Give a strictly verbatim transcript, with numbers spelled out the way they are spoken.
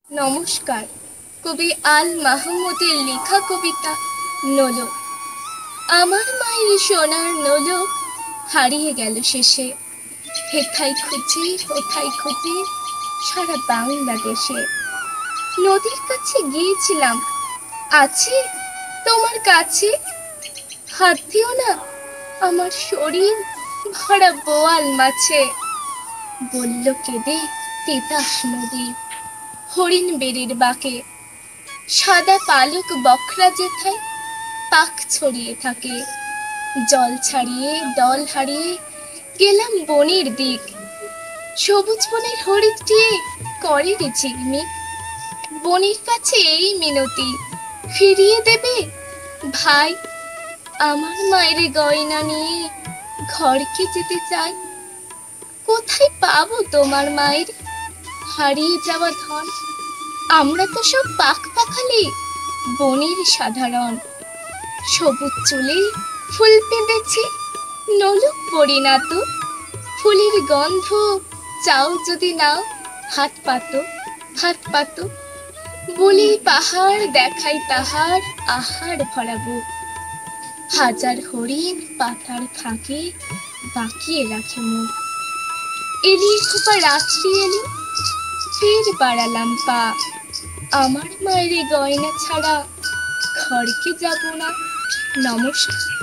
নমস্কার। কবি আল মাহমুদের লেখা কবিতা নোলক। আমার মায়ের সোনার নোলক হারিয়ে গেল শেষে, হেথায় খুঁজে কোথায় খুঁজে সারা বাংলাদেশে। নদীর কাছে গিয়েছিলাম, আছে তোমার কাছে? হাত দিও না, আমার শরীর ভরা বোয়াল মাছে। বলল কেঁদে তিতাস নদী হরিণ বেড়ির বাঁকে, সাদা পালক বকরা যেথায় পাখ ছড়িয়ে থাকে। জল ছাড়িয়ে দল হারিয়ে গেলাম বনের দিক, সবুজ বনের হরিণটি করে রে ঝিকমিক। বনের কাছে এই মিনতি, ফিরিয়ে দেবে ভাই। আমার মায়ের গয়না নিয়ে ঘরকে যেতে চাই। কোথায় পাবো তোমার মায়ের হারিয়ে যাওয়া ধন? আমরা তো সব পাখ পাখালি বনের সাধারণ। সবুজ চুলে ফুল পেঁধেছি, নোলক পড়ি না তো। ফুলের গন্ধ চাও যদি নাও, হাত পাতো হাত পাতো। বলি পাহাড় দেখাই তাহার আহার ভরা বুক। হাজার হরিণ পাতার ফাঁকে বাকিয়ে রাখে মুখ। এলি খোপা রাত্রি এলো, ফের বাড়ালাম পা। আমার মায়ের গয়না ছাড়া ঘরকে যাব না। নমস্কার।